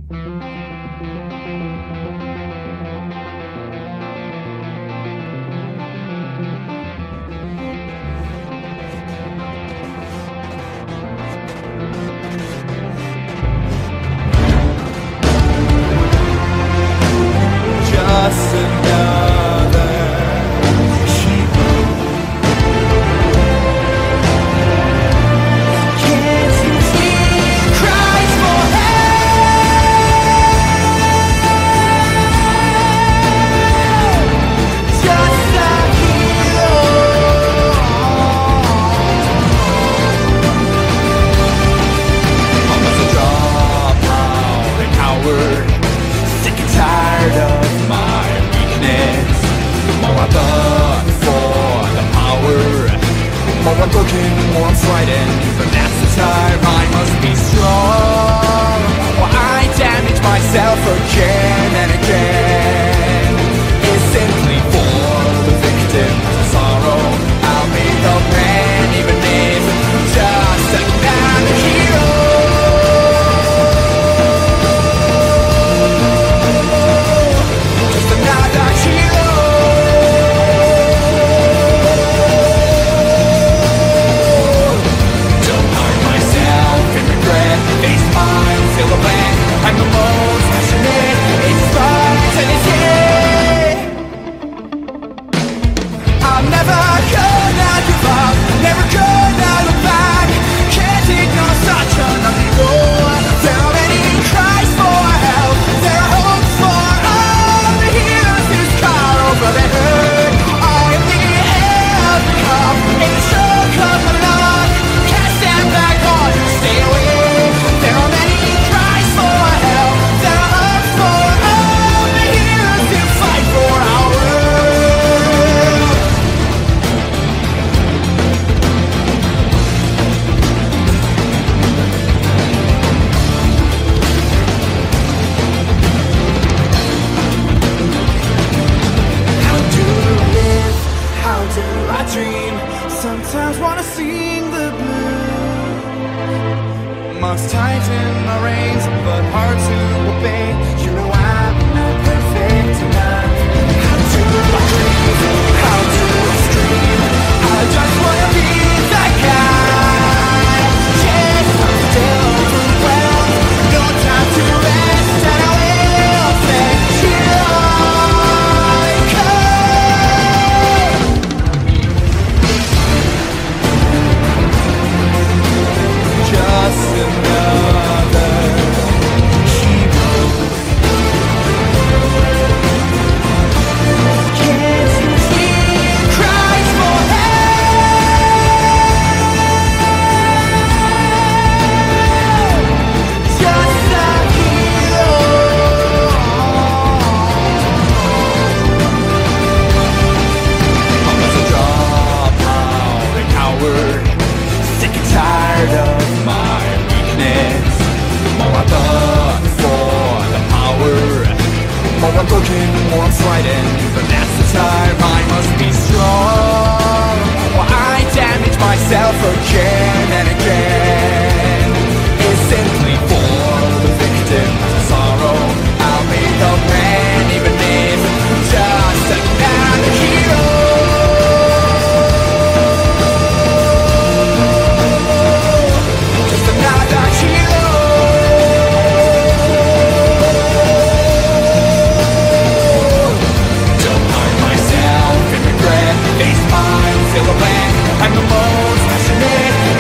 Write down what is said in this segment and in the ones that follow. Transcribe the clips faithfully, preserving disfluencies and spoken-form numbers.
Just another sheep. Can't you hear cries for help? Just like you. Almost a dropout, a coward, sick and tired of my weakness. More I burn for the power, more I'm broken, more I'm frightened. But that's the time I must be strong, while I damage myself again and again. It's simply for the victims of sorrow. I'll be the man, even if just another hero. I'm the most passionate, it sparks and it's here. I'm never gonna give up, never gonna look back. Can't ignore such an ugly road. There are many cries for help, there are hopes for all the heroes whose sorrows are been heard. I am the helping cup in the stroke of my luck. Can't stand back or stay away. There are many cries for help, there are hopes for all the heroes who fight for our world. How do I live? How do I dream? Sometimes wanna sing the blues. Must tighten my reins, but hard to obey. You know I'm not perfect enough. How do I dream? How do I scream? I just wanna be that guy. Yes, I'm still overwhelmed. No time to rest, and I will thank you. I come. Just another hero. Can't you hear cries for help? Just like you. Almost a dropout, a coward, sick and tired of my weakness. More I burn for the power, more I'm broken, more I'm frightened. But that's the time I must be strong, while I damage myself again and again. It's simply for the victims of sorrow. I'll be the man, even if just another hero. Just another hero. Don't hide myself in regret. Face mine, still a man. I'm the most passionate.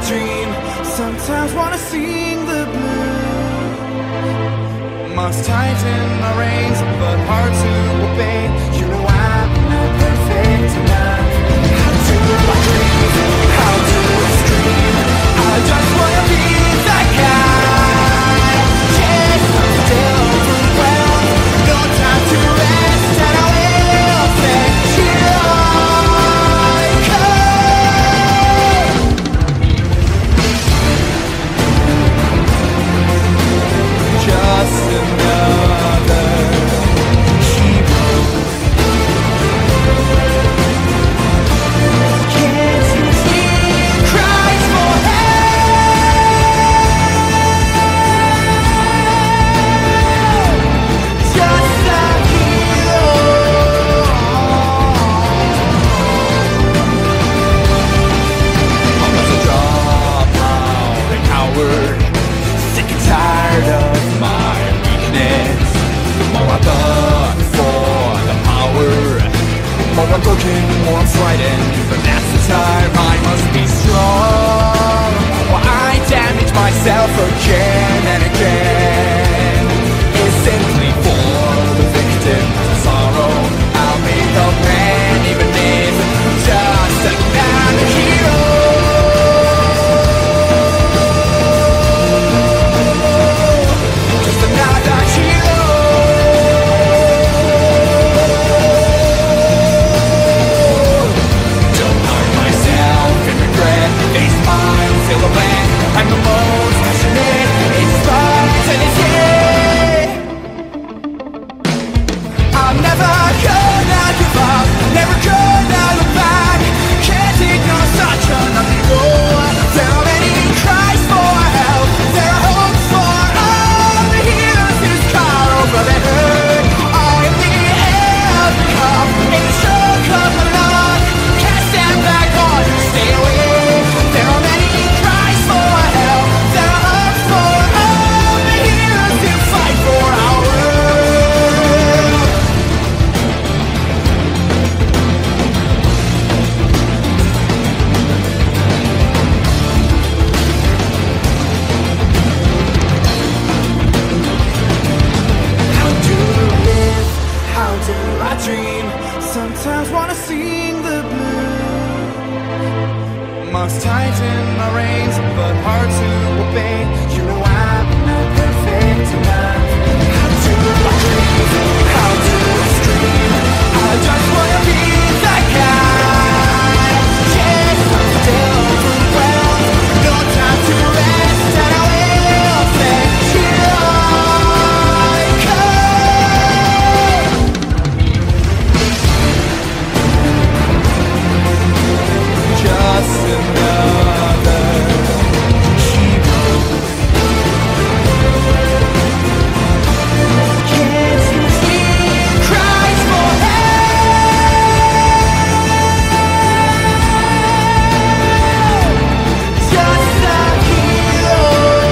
dream. Sometimes wanna sing the blues. Must tighten my reins, but hard to obey. You know I'm not perfect enough. How do I dream? How do I scream? I just wanna be that guy. Yes, I'm still overwhelmed. No time to rest, and I will fetch you like just another hero. Can't you hear cries for help? Just a hero. I'm a dropout, a coward, sick and tired of my weakness. More I burn for the power, more I'm broken, more I'm frightened. But that's the time I must be strong. While I damage myself again and again, it's simply for the victim's sorrow. I'll be the man, even if just another hero. I'm the most passionate, it starts and it's here. I'm never gonna give up, never gonna look back. Can't ignore such an ugly road. There are many cries for help, there are hopes for all the heroes whose car over their head. I am the air of the cup, in the choke of the luck. Can't stand back or stay away. There are many cries for help, there are hopes for all the heroes who fight for our world. How do I live? How do I dream? Sometimes wanna sing the blues. Must tighten my reins, but hard to obey. You know I'm not perfect enough. How do I dream? How do I scream? I just wanna be that guy. Yes, I'm still overwhelmed. No time to rest, and I will fetch you like just another hero. Can't you hear cries for help? Just a hero.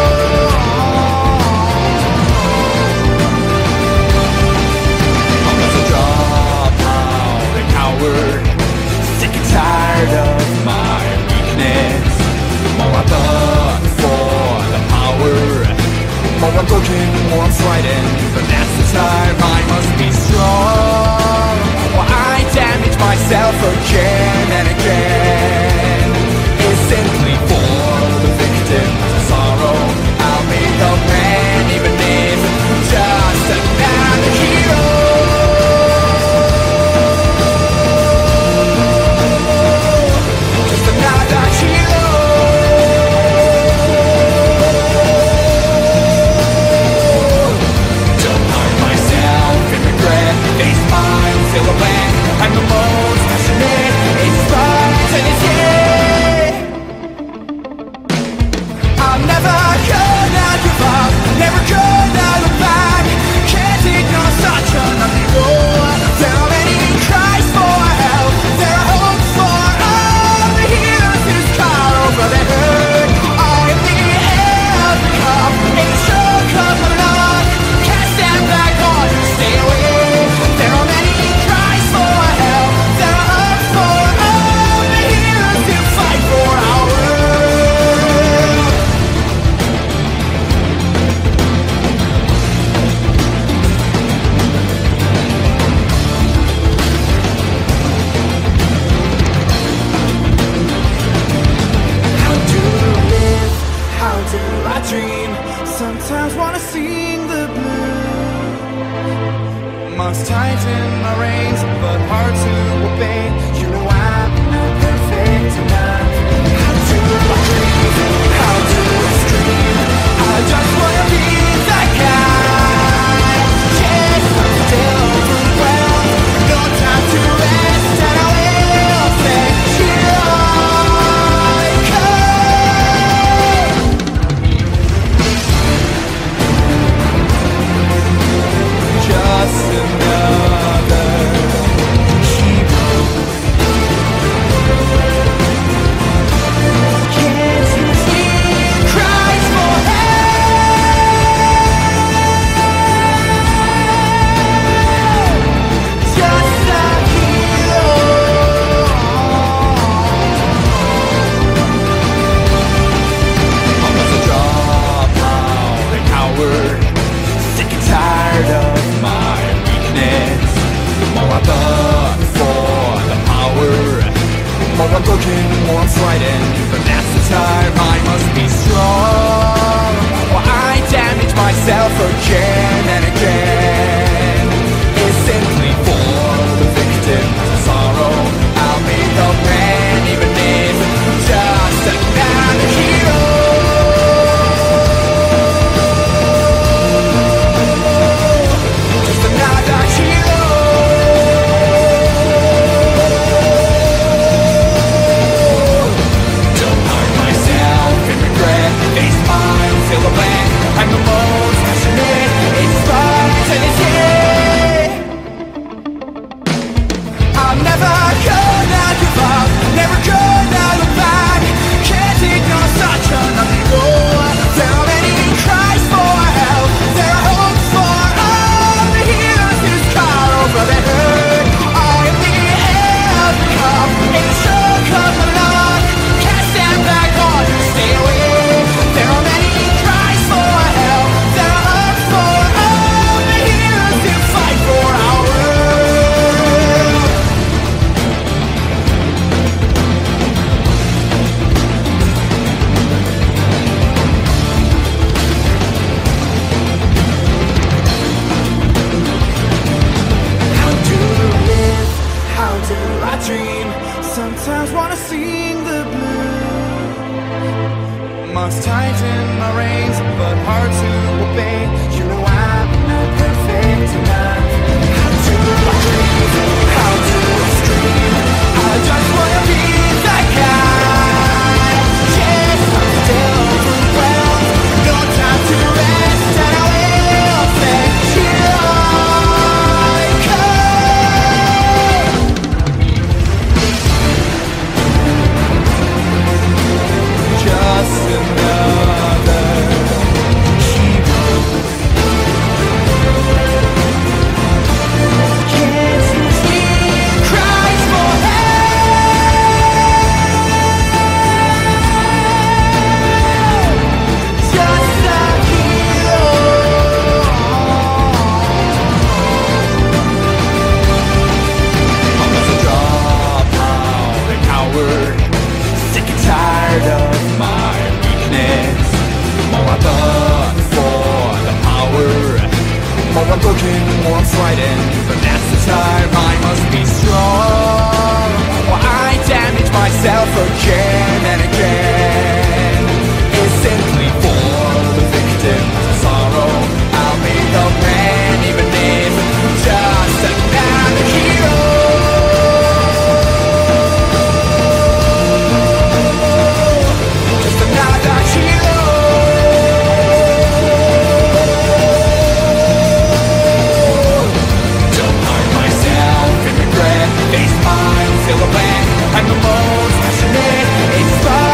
I'm just a dropout, a coward, sick and tired of my weakness. More I burn for the power, more I'm broken, more I'm frightened. But that's the time I must be strong. While I damage myself again and again, it's simply for the victim's sorrow. I'll be the man, even if just another hero. Don't wanna sing the blues. Must tighten my reins, but hard to obey. You know I'm not perfect enough. How do I dream? How do I scream? I just wanna be that guy. Yes, I'm still overwhelmed. No time to rest, and I will say here I come. Just another hero. Can't you see cries for help? Just a hero. Almost a dropout, a coward. Sick and tired of my weakness. The more I look for the power, the more I'm broken, the more I'm frightened. But that's the time I must be strong. While I damage myself again and again. It's simply for the victims of sorrow. I'll be the man, even if just another hero. Just another hero. Don't hurt myself in regret. They smile, feel the blank. I'm the most passionate. It's fun and it's it. I'm never gonna give up. Never gonna look back. Can't ignore such an ugly war. There are many cries for help. There are hopes for all the heroes whose car over their head. I am the outcome in the stroke of the luck. Can't stand back or stay away. There are many cries for help. There are hopes for all the heroes who fight for our world. How do I live? How do I dream? Sometimes wanna sing the blues. Must tighten my reins, but hard to obey. You know I'm not perfect enough. How do I dream? How do I scream? I just wanna be that guy. Yes, I'm still overwhelmed. No time to rest, and I will say here I come. Just another hero. Can't you see cries for help? Just a hero. Almost a dropout, a coward. Sick and tired of my weakness. The more I look for the power, the more I'm broken, the more I'm frightened. But that's the time I must be strong. While I damage myself again and again. It's simply for the victims of sorrow. I'll be the man, even if just another hero. Just another hero. Don't hurt myself in regret. They smile, feel the blank. I'm the most passionate. It's fun.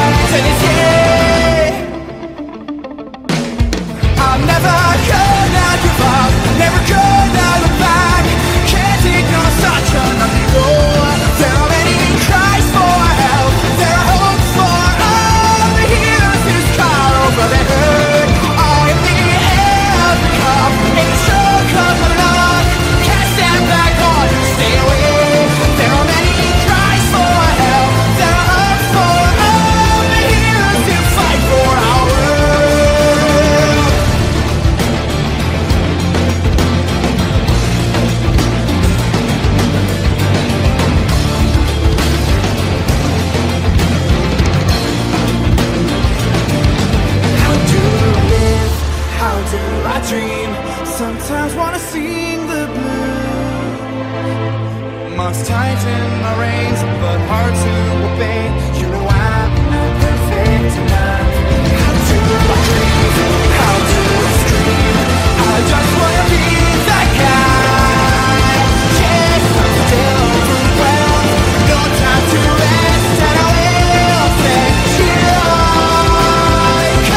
Must tighten my reins, but hard to obey. You know I'm not perfect enough. How do I dream? How do I scream? I just wanna be that guy. Yes, I'm still overwhelmed. No time to rest, and I will fetch you like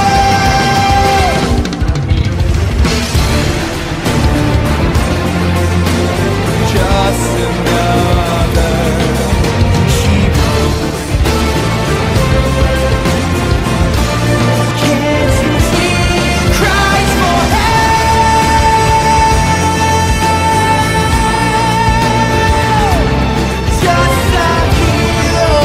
just another hero. Can't you see cries for help? Just a hero.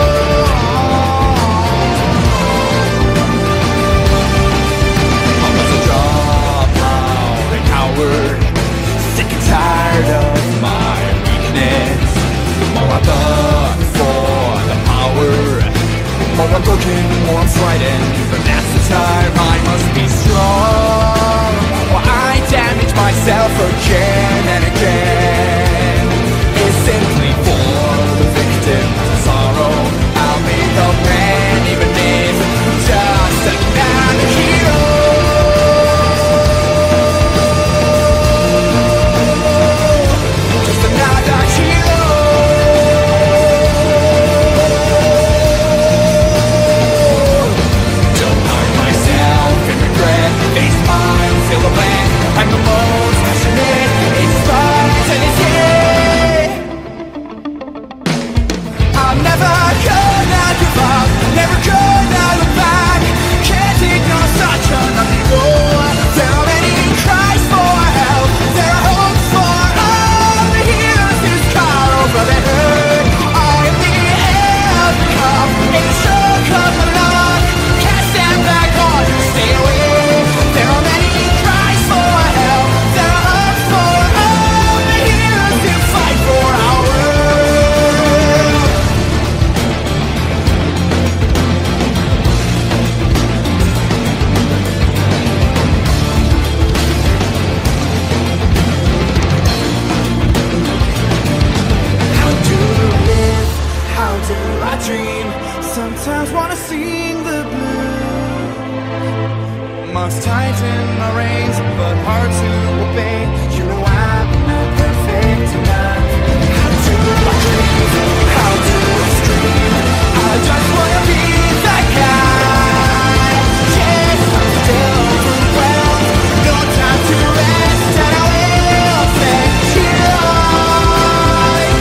I was a dropout, a coward, sick and tired of my weakness. More I burn for the power, more I'm broken, more I'm frightened. But that's the time I must be strong, or I damage myself again and again. It's simply for the victim's sorrow. I'll be the man, even if just another hero. Feel the blank, I'm the most passionate. It's fun and it's here. I'm never gonna give up, never gonna look back. Can't ignore such an ugly goal. There are many cries for help, there are hopes for all the heroes whose car over their hurt. I am the outcome, in the stroke of my luck. Can't stand back or stay away. There are many cries for help, there are hopes for all the heroes who fight for our world. How do I live? How do I dream? Sometimes wanna sing the blues. Must tighten my reins, but hard to obey. You know I'm not perfect enough. How do I dream? How do I scream? I just wanna be that guy. Yes, I'm still overwhelmed. No time to rest, and I will fetch you like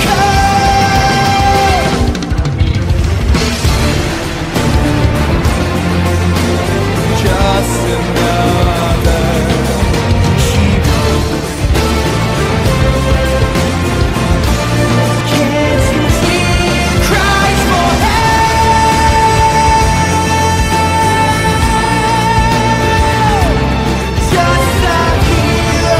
just another hero. Can't you hear cries for help? Just a hero.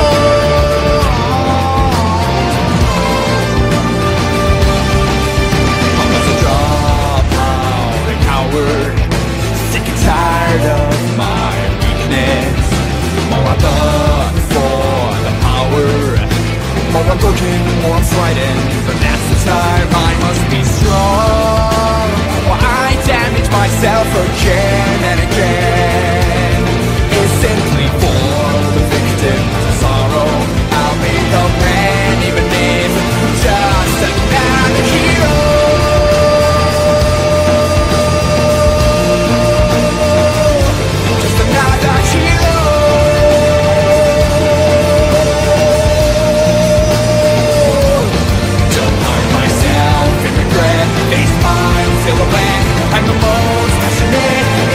I was a dropout, a coward, sick and tired of my weakness. More I burn for the power, more I'm broken, more I'm frightened. But that's the time I must be strong, or I damage myself again and again. It's simply for the victim's sorrow. I'll be the man, even if just another hero. Just another hero. Don't harm myself in regret. Face mine, feel the blank. I'm the most passionate.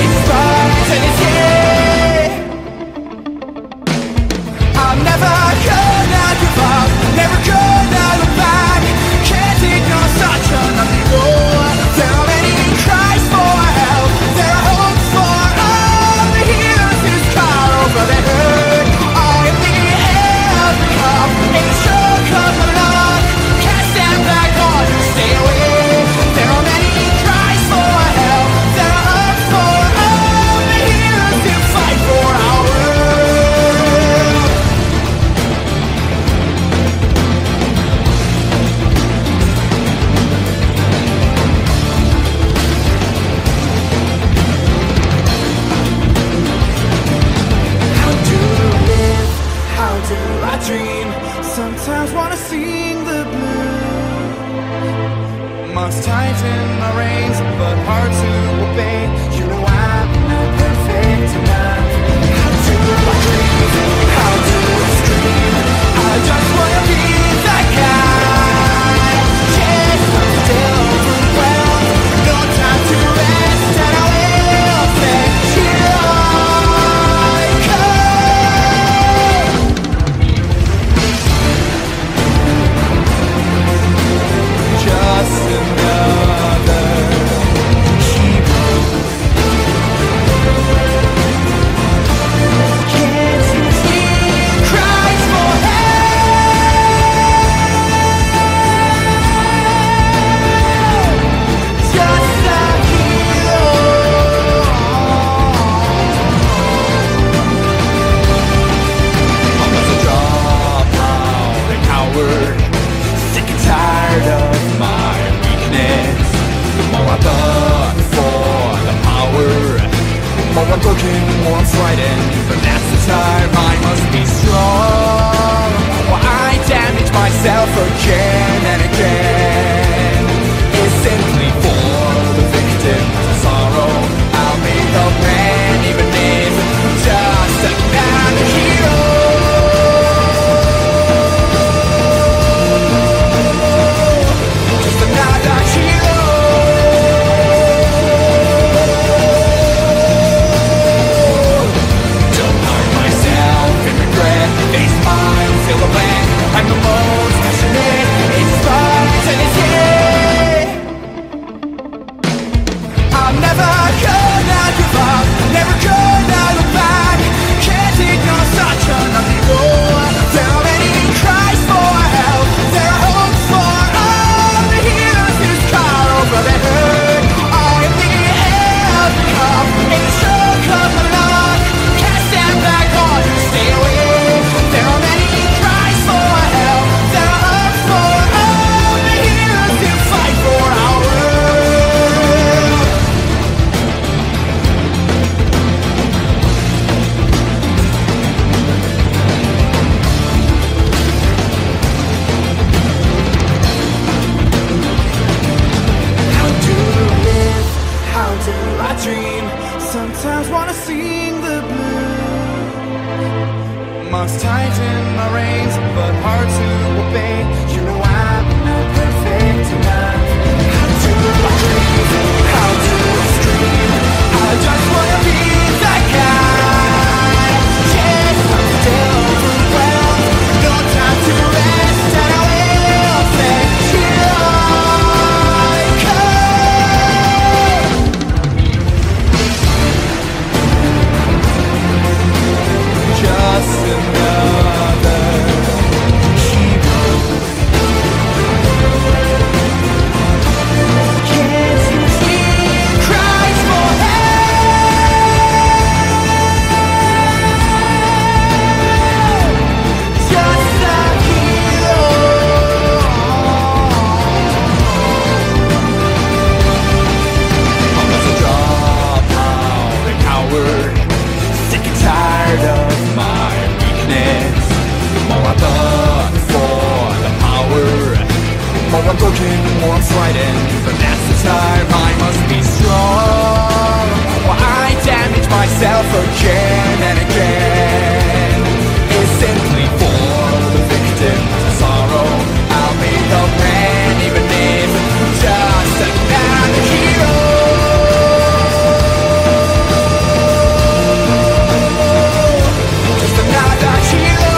Must tighten my reins, but hard to obey. You know I'm not perfect enough. How do I dream? How do I scream? I just wanna be that guy. Yes, I'm still overwhelmed. No time to rest, and I will fetch you like just another hero. Can't you see cries for help? Just a hero. I'm just a dropout, a coward, sick and tired of my weakness. The more I look for the power, the more I'm broken, the more I'm frightened. But that's the time I must be strong. While I damage myself again and again, it's simply for the victim's sorrow. I'll be the man, even if just another hero. I'm the most passionate, it's right and it's here. I'm never gonna give up, never gonna look back. Can't ignore such an ugly road. There are many cries for help, there are hopes for all the heroes whose car over their head. I am the air of the cup, in the choke of the luck. Can't stand back or stay away. There are many cries for help, there are hopes for all the heroes who fight for our world. How do I live? How do I dream? Sometimes wanna sing the blues. Must tighten my reins, but hard to obey. You know I'm not perfect enough. How do I dream? How do I scream? I just wanna be that guy. Yes, I'm still overwhelmed. No time to rest, and I will fetch you like just another hero. Can't you hear cries for help? Just a hero. I'm just a dropout, a coward, sick and tired of my weakness. The more I look for the power, the more I'm broken, the more I'm frightened. But that's the time I must be strong. While I damage myself again and again, it's simply for the victim's sorrow. I'll be the man, even if just another hero. Just another hero.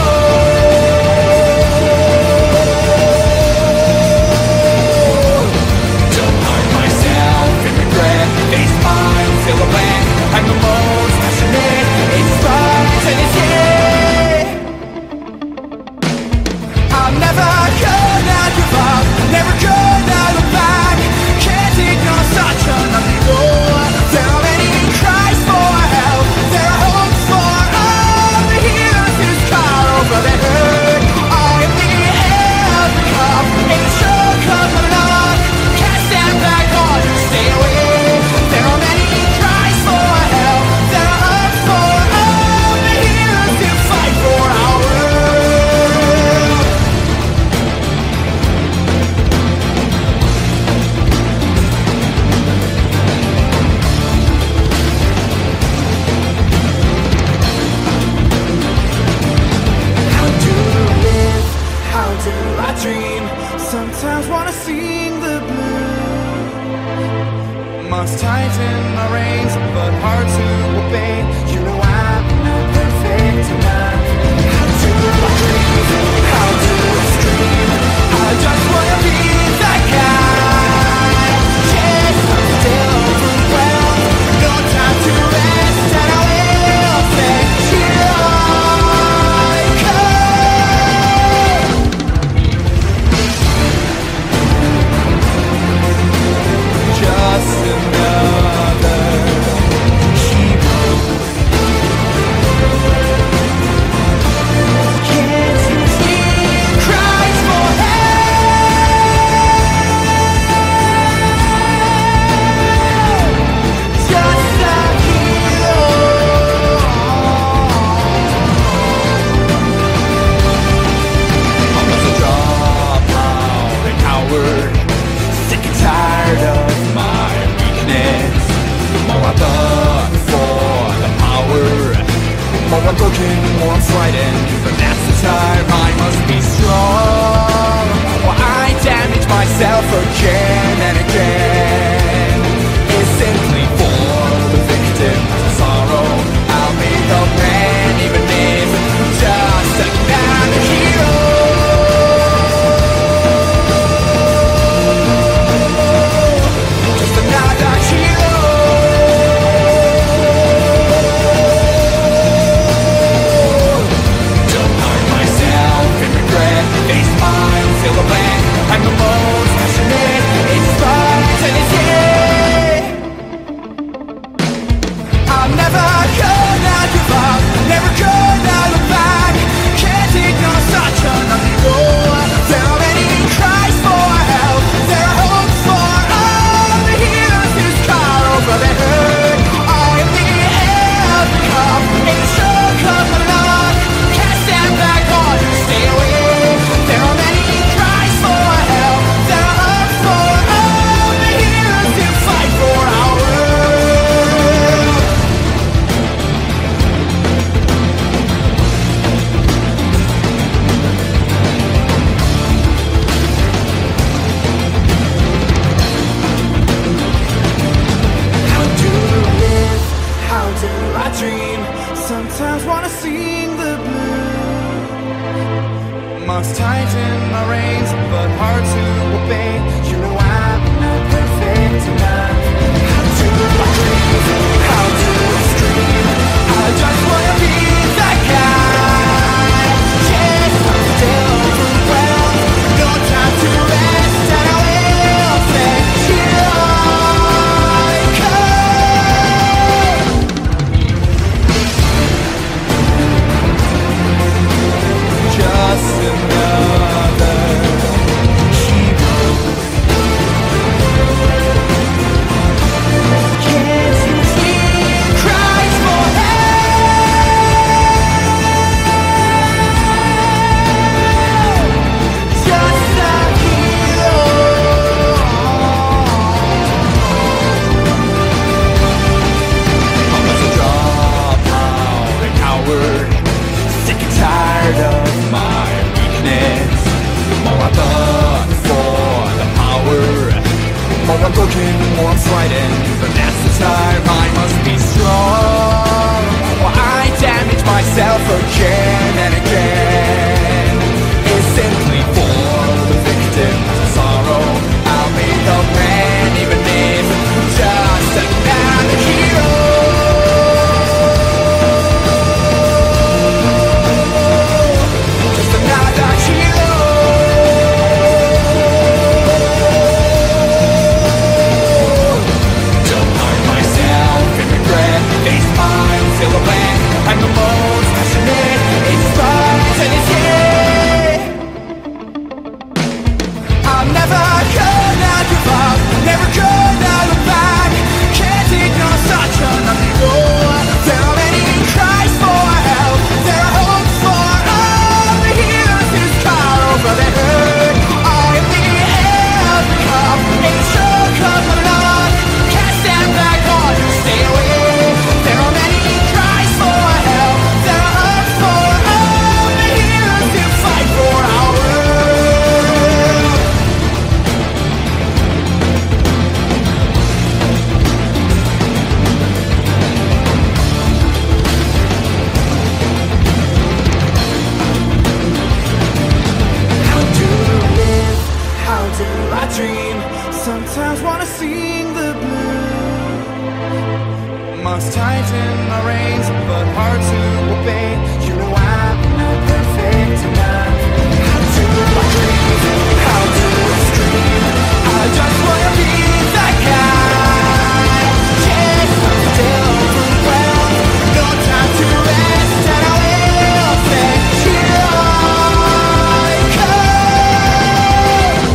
Don't hurt myself in regret. They smile, fill a blank. I'm the most passionate, it's right and it's here. I'm never gonna give up, never gonna look back. Can't ignore such an ugly road. There are many cries for help, there are hopes for all the heroes whose car over their head. I am the air of the cup, in the choke of the luck. Can't stand back or stay away. There are many cries for help, power. More I'm broken, more I'm frightened, but that's the time I must be strong. While I damage myself again and again, it's simply for the victim's sorrow. I'll be the man, even if just another hero. Just another hero. Don't hurt myself in regret. They smile, feel the blank. I'm the most passionate. It's sparks and it's yeah. I'm never gonna give up, never gonna look back. Can't ignore such an ugly goal. There are many cries for help, there are hopes for all the heroes who scar over their hurt. I am the healthy cup, in the stroke of the luck. Can't stand back or stay away. There are many cries for help, there are hopes for all the heroes who fight for our world. How do I live? How do I dream? Sometimes wanna sing the blues. Must tighten my reins, but hard to obey. You know I'm not perfect enough. How do I dream? How do I scream? I just wanna be that guy. Yes, I'm still overwhelmed. No time to rest, and I will fetch till I come. Just another hero. Can't you hear cries for help? Just a hero. I'm a dropout, a coward, sick and tired of my weakness. More I burn for the power. More I'm broken, more I'm frightened, but that's the time I must be strong. While I damage myself again and again, it's simply for the victim's sorrow. I'll be the man, even if just another hero. Just another hero. Don't hurt myself in regret. They smile, feel the blank. I'm the most passionate. It's sparks and it's yeah. I'm never gonna give up, never gonna look back. Can't ignore such an ugly goal. There are many cries for help, there are hopes for all the heroes who scar over their hurt. I am the healthy cup, in the stroke of the luck. Can't stand back or stay away. There are many cries for help, there are hopes for all the heroes who fight for our world. How do I live? How do I dream? Sometimes wanna sing the blues. Must tighten my reins, but hard to obey. You know I'm not perfect enough. How do I dream? How do I scream? I just wanna be that guy. Yes, I'm still overwhelmed. No time to rest, and I will fetch till I come.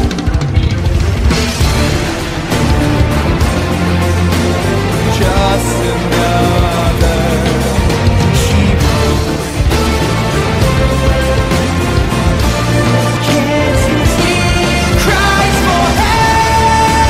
Just another hero. Can't you hear cries for help?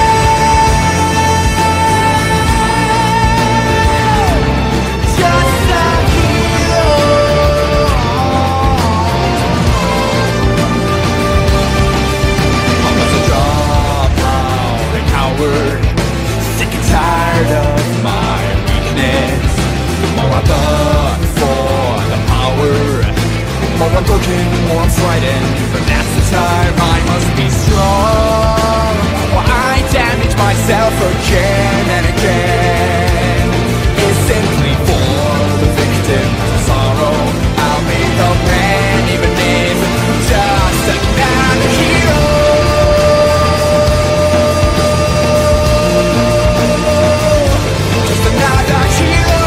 More I'm broken, more I'm frightened, but that's the time I must be strong. While I damage myself again and again, it's simply for the victim's sorrow. I'll be the man even if just another hero. Just another hero.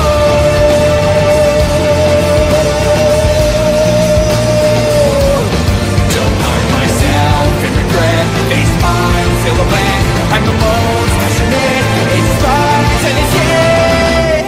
Don't harm myself in regret. They smile, silhouette. I'm the most passionate. It starts and it's yeah.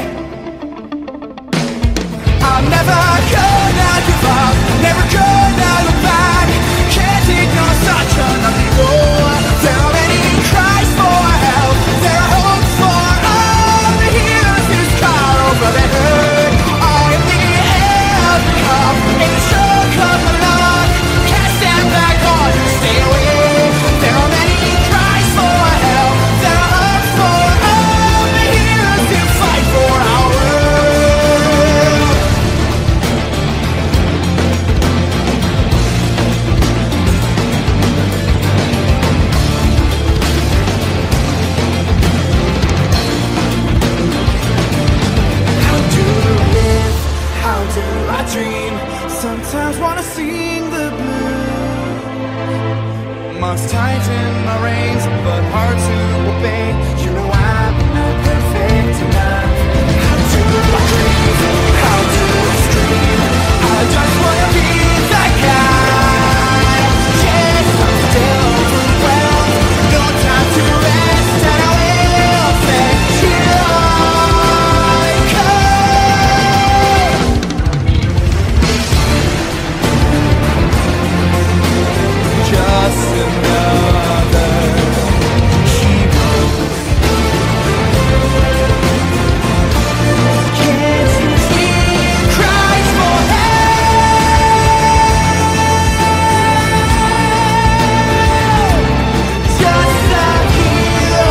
I'm never gonna give up, never gonna look back. Can't ignore such an ugly road. There are many cries for help, there are hopes for all the heroes whose car over their head. I am the air of the cup, in the stroke of the luck. Can't stand back or stay away. There are many cries for help, there are hopes for all the heroes who fight for our world. How do I live? How do I dream? Sometimes wanna sing the blues. Must tighten my reins, but hard to obey. You know I'm not perfect enough. How do I dream? How do I scream? I just wanna be that guy. Yes, I'm still overwhelmed. No time to rest, and I will fetch you I come. Just another hero. Can't you hear cries for help? Just a hero.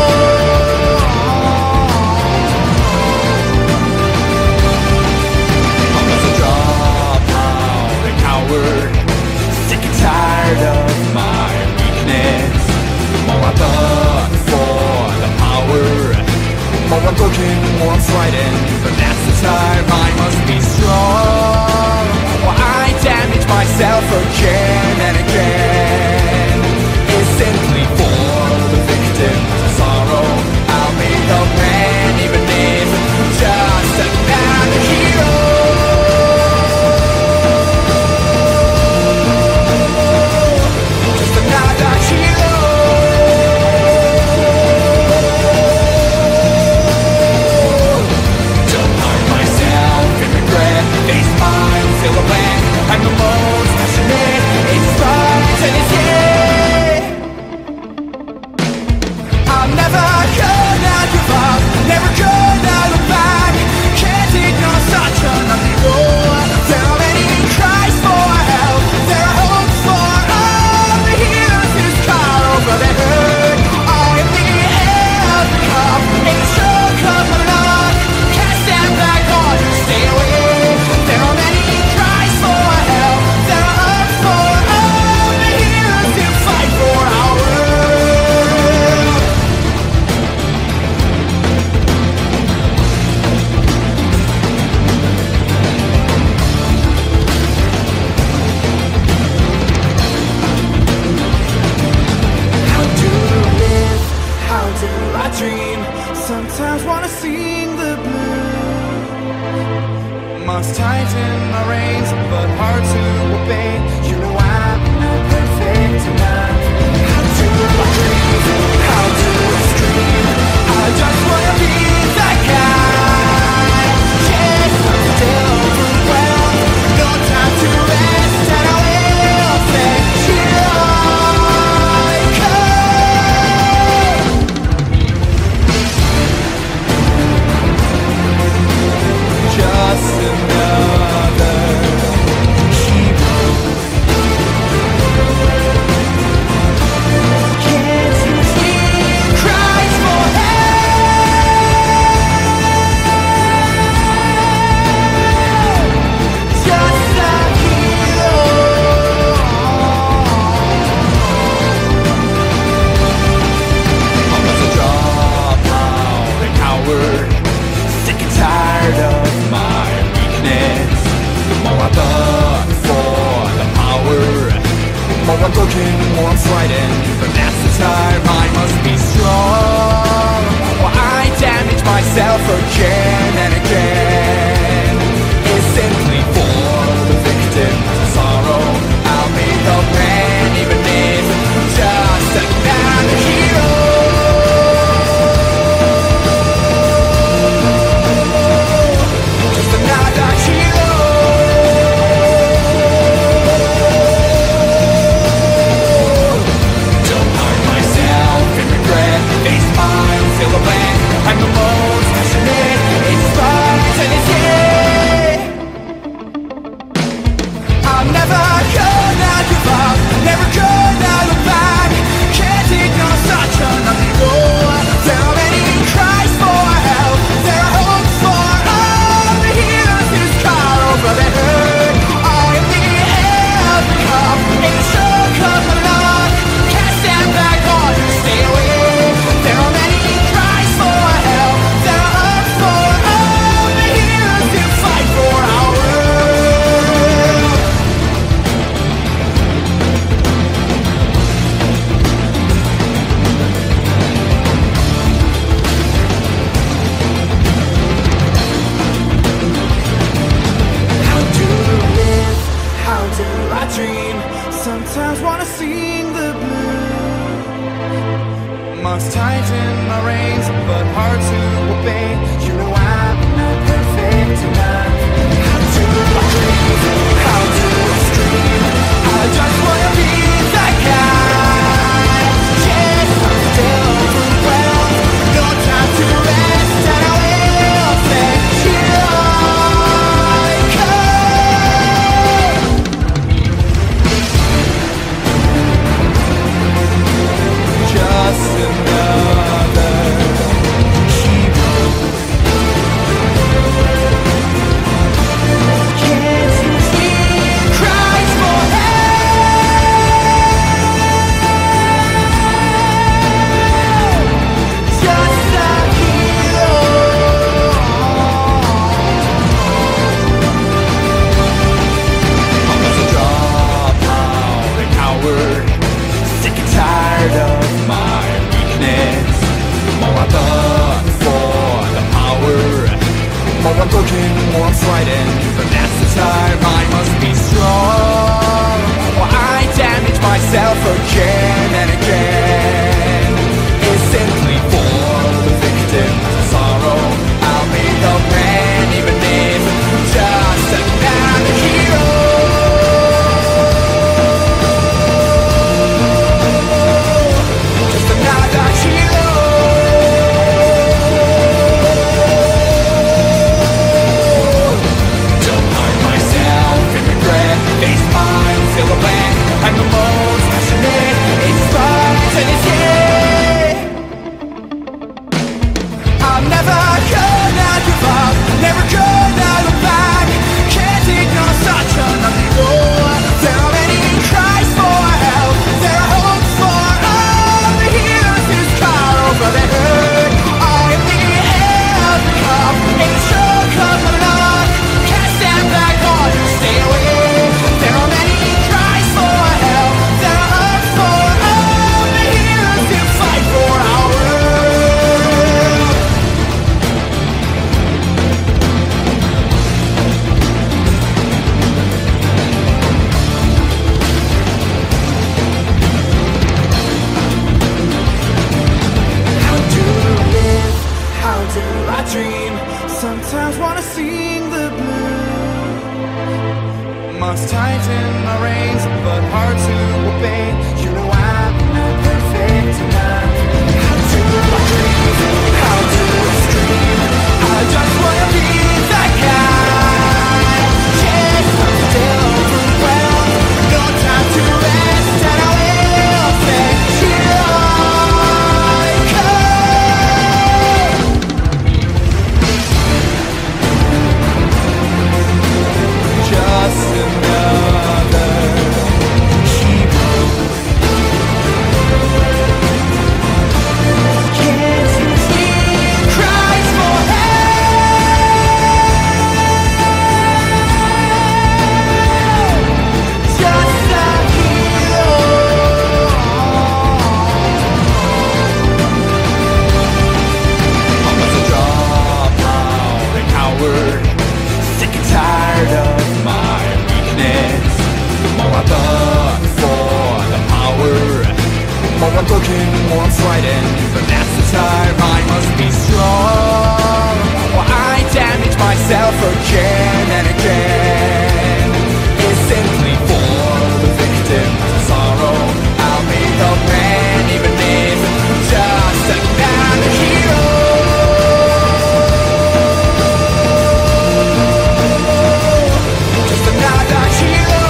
I'm just a dropout, a coward, sick and tired of my weakness. More I thought for the power. More I'm broken, more I'm frightened, but that's the time I must be strong. While I damage myself again and again, it's simply for the victim's sorrow. I'll be the man even if just another hero. Just another hero. Don't harm myself in regret. They smile, silhouette. I'm the most passionate. It starts and it's yeah. I'm never gonna give up, never gonna look back. Can't ignore such an ugly road. There are many cries for help, there are hopes for all the heroes whose car over their head. I am the air of the cup, in the stroke of the luck. Can't stand back or stay away. There are many cries for help, there are hopes for all the heroes who fight for our world. How do I live? How do I dream? Sometimes wanna sing the blues. Must tighten my reins, but hard to obey. You know I'm not perfect enough. How do I dream? How do I scream? I just wanna be that guy. Yes, I'm still overwhelmed. No time to rest, and I will fetch you I come. Just another hero. Can't you hear cries for help? More I'm broken, more I'm frightened, but that's the time I must be strong. While I damage myself again and again, it's simply for the victim's sorrow. I'll be the man, even if just another hero. Just another hero. Feel the blank, I'm the most passionate. It's fires and it's yeah. I'm never gonna give up, never gonna look back. Can't ignore such an ugly road. There are many cries for help, there are hopes for all the heroes whose car over their hurt. I am the air of the cup, in the stroke of the luck. Can't stand back or stay away. There are many sometimes wanna sing the blues. Must tighten my reins, but hard to obey. You know I'm not perfect enough. How do I dream? How do I scream? I just wanna be that guy. Yes, I'm still overwhelmed. No time to rest, and I will thank you. Just another hero. Can't you hear cries for help? Just a hero. Almost a dropout, a coward, sick and tired of my weakness. More I thought for the power. More I'm broken, more I'm frightened, but that's the time I must be strong. While I damage myself again and again, it's simply for the victim's sorrow. I'll be the man, even if just another hero. Feel the blank, I'm the most passionate. It's fires and it's yeah. I'm never gonna give up, never gonna look back. Can't ignore such an ugly road. There are many cries for help, there are hopes for all the heroes whose car over their hurt. I am the air of the cup, in the stroke of the luck. Can't stand back or stay away. There are many cries for help, there are hopes for all the heroes who fight for our world. How do I live? How do I dream? Sometimes wanna sing the blues. Must tighten my reins, but hard to obey. You know I'm not perfect enough. How do I dream? How do I scream? I just wanna be that guy. Yes, I'm still overwhelmed. No time to rest, and I will thank you. Just another hero. I'm broken, more I'm frightened, but that's the time I must be strong. While I damage myself again and again, it's simply for the victim's sorrow. I'll be the man, even if just another hero. Just another hero.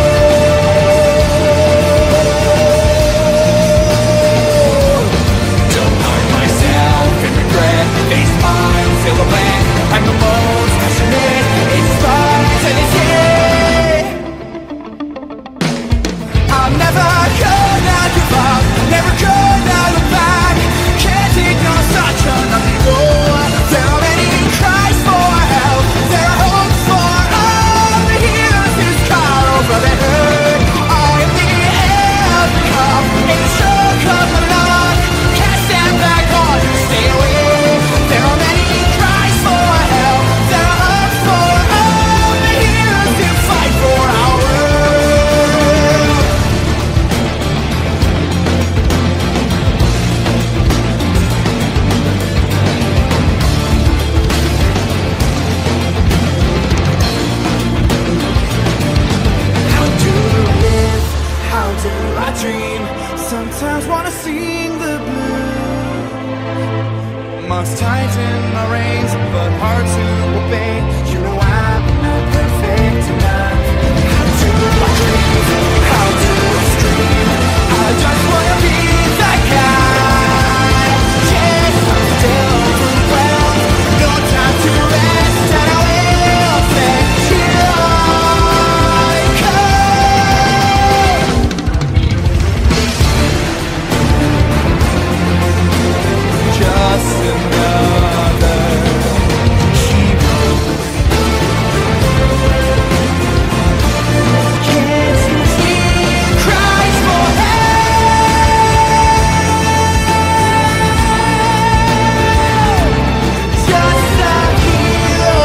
Don't hurt myself in regret. They smile, silhouette. I'm the most passionate. It's fun and it's yeah. I'm never gonna give up, never gonna look back. Can't ignore such an ugly road. There are many cries for help, there are hopes for all the heroes whose sorrow brother heard. I am the outcome, in the stroke of my luck. Can't stand back or stay away. There are many cries for help, there are hopes for all the heroes who fight for our world. How do I live? How do I dream? Sometimes wanna sing the blues. Must tighten my reins, but hard to obey. You know I'm not perfect enough. How do I dream? How do I scream? I just wanna be that guy. Yes, I'm still overwhelmed. No time to rest, and I will fetch you I come. Just another hero. Can't you hear cries for help? Just a hero.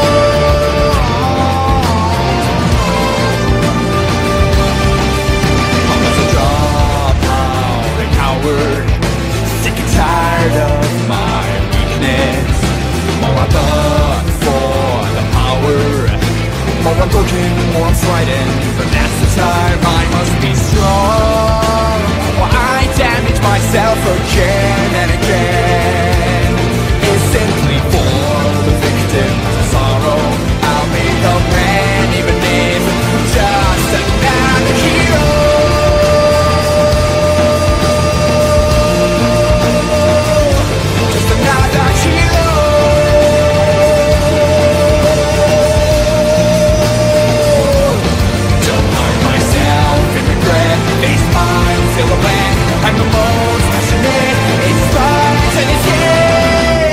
I'm just a dropout, a coward, sick and tired of my weakness. More I look for the power, more I'm broken, more I'm frightened, but that's the time I must be strong. While I damage myself again and again, it's simply for the victim's sorrow. I'll be the man, even if just another hero. Just another hero. Don't hurt myself in regret. They smile, silhouette. I'm the most passionate. It's fun and it's yeah.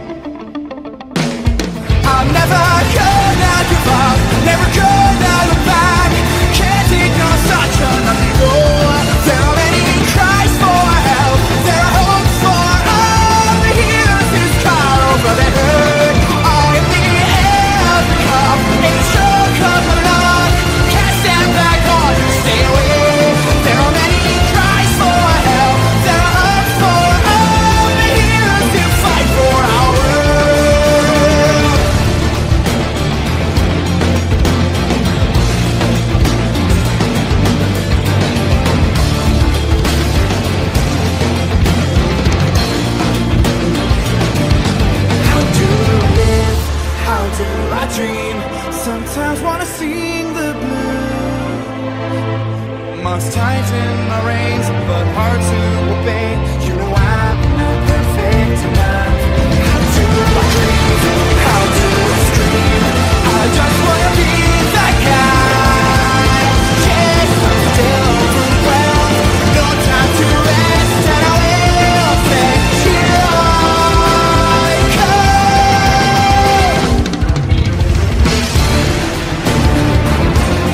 I'm never gonna give up, never gonna look back. Can't ignore such an ugly road. There are many cries for help, there are hopes for all the heroes whose sorrow brother heard. I am the outcome, in the stroke of my luck. Can't stand back or stay away. There are many cries for help, there are hopes for all the heroes who fight for our world. How do I live? How do I dream? Sometimes wanna sing the blues. Must tighten my reins, but hard to obey. You know I'm not perfect enough. How do I dream? How do I scream? I just wanna be that guy. Yes, I'm still overwhelmed. No time to rest, and I will fetch you I come.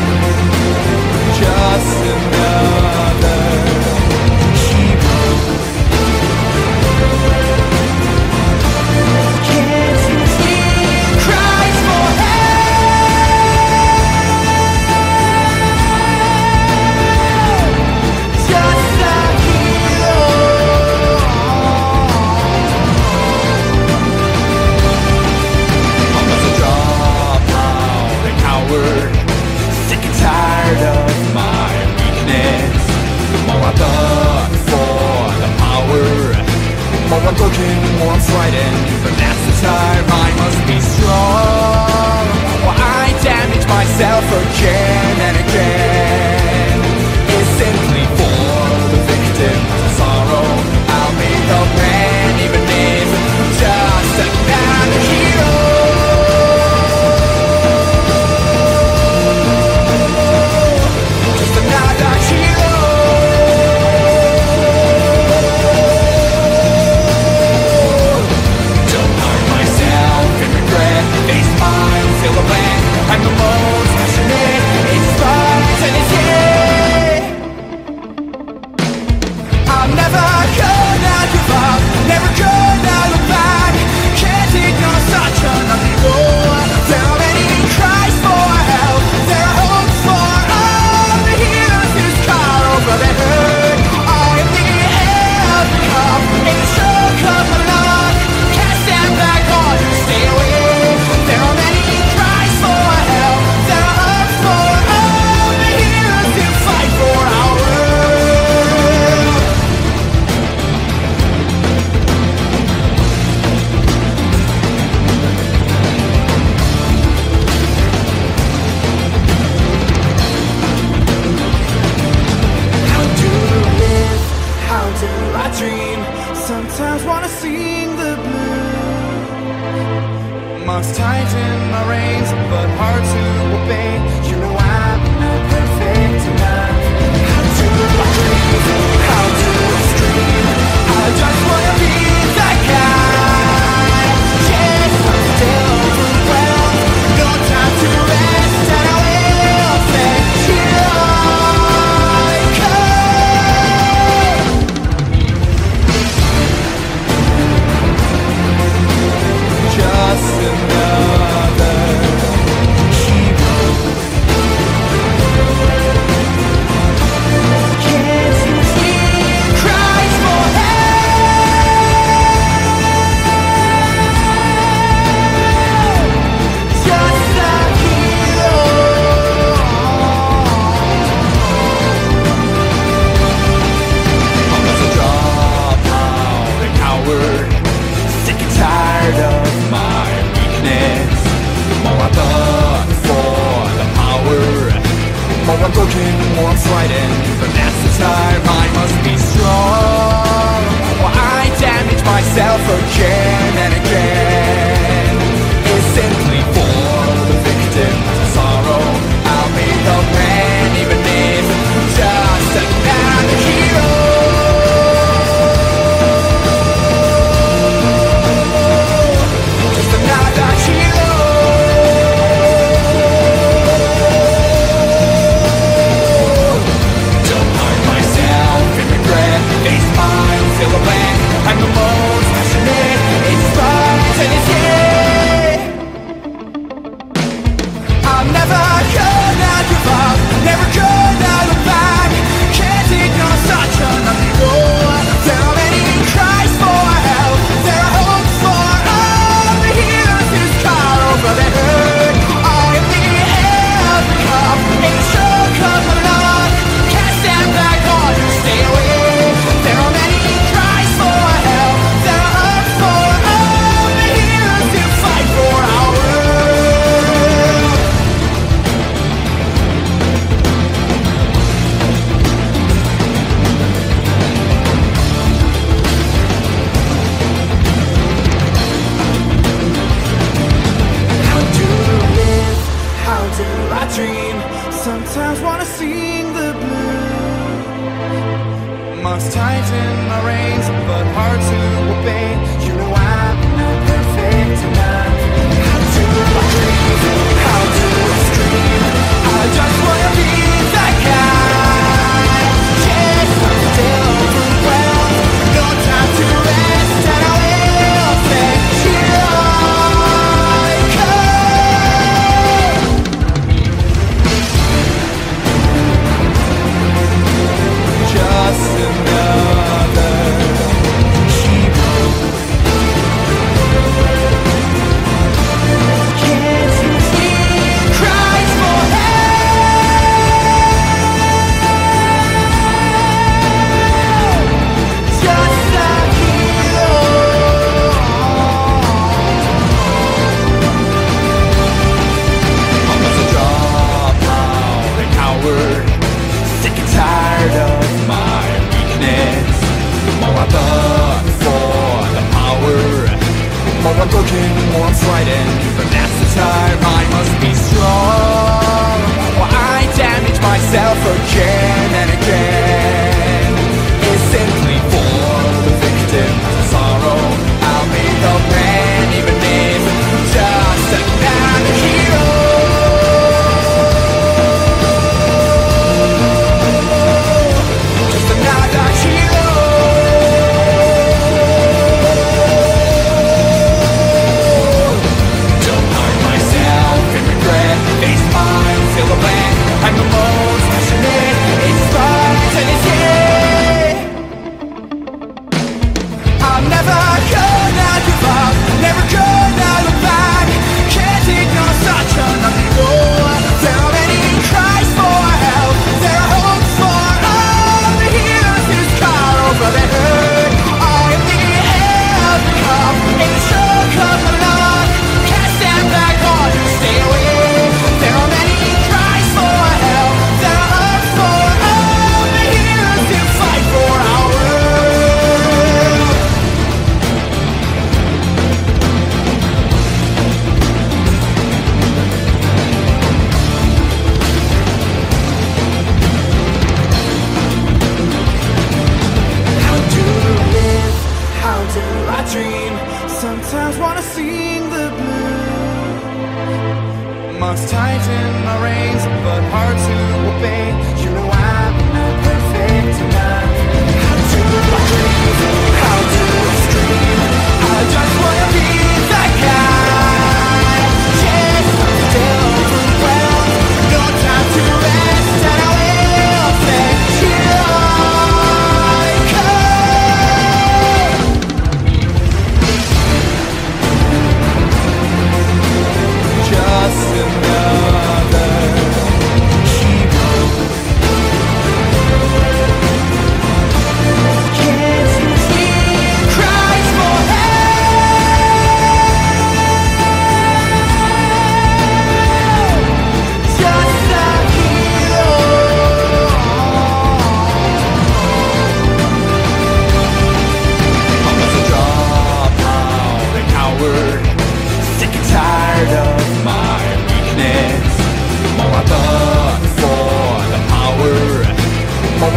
Just another hero. more I'm broken, more I'm frightened, but that's the time I must be strong. While I damage myself again and again, it's simply for the victims of sorrow. I'll be the man, even if just another hero. Just another hero. Don't hide myself in regret. They smile, silhouette. I'm the most passionate. It's fun and it's yeah. I'm never gonna give up, never gonna look back. Can't ignore such an ugly road. There are many cries for help, there are hopes for all the heroes whose car over their head. I am the air cup, in the stroke of my luck. Can't stand back or stay away. There are many cries for help, there are hopes for all the heroes who fight for our world. How do I live? How do I dream? Sometimes wanna sing the blues. Must tighten my reins, but hard to obey. You know I'm not perfect enough. How do I dream? How do I scream? I just wanna be that guy. Yes, I'm still overwhelmed. No time to rest, and I will fetch you. Just another hero. Can't you hear cries for help? Just a hero. Almost a dropout, a coward. Sick and tired of my weakness. The more I look for the power, the more I'm broken, the more I'm frightened, but that's the time I must be strong. While I damage myself again and again, it's simply for the victims of sorrow. I'll be the man, even if just another hero. Just another hero. Don't hide myself in regret. They smile, silhouette. I'm the most passionate. It's fun and it's yeah. I'm never gonna give up, never gonna look back. Can't ignore such an ugly road. There are many cries for help, there are hopes for all the heroes whose car over their head. I am the air cup, in the stroke of my luck. Can't stand back or stay away. There are many cries for help, there are hopes for all the heroes who fight for our world. How do I live? How do I dream? Sometimes wanna sing the blues. Must tighten my reins, but hard to obey. You know I'm not perfect enough. How do I dream? How do I scream? I just wanna be that guy. Yes, I'm still overwhelmed. No time to rest, and I will fetch you. Just another hero.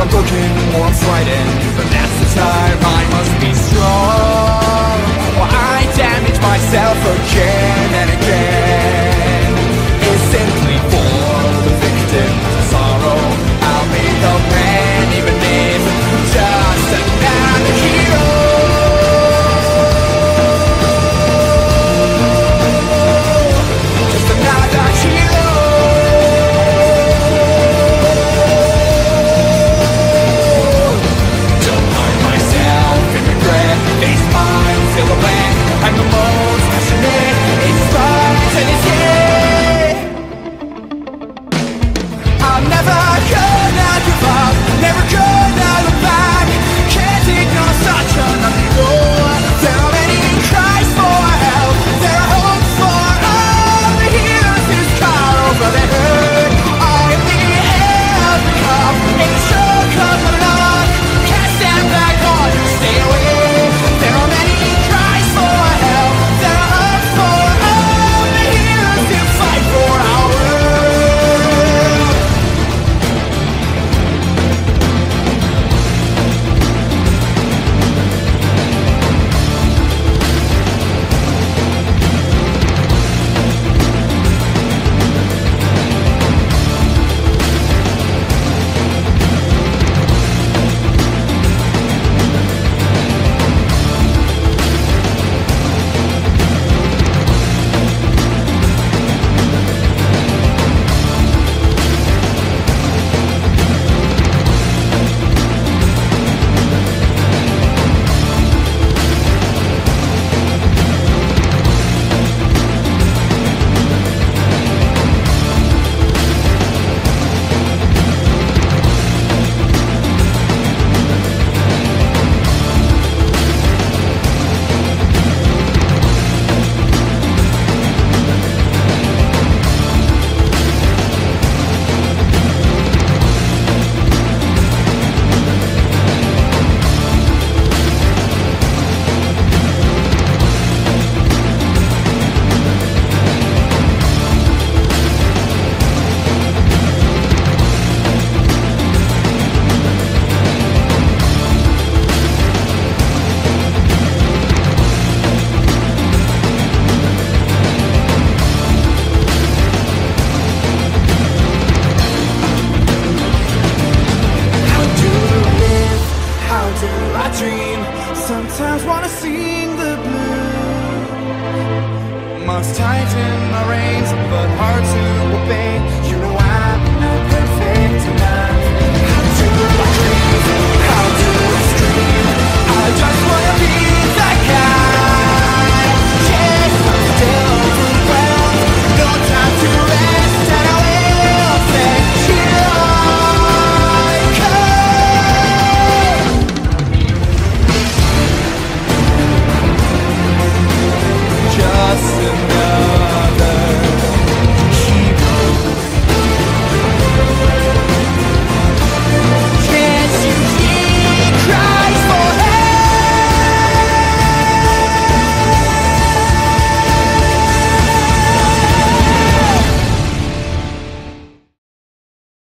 I'm broken or I'm frightened, but that's the time I must be strong, or I damage myself again.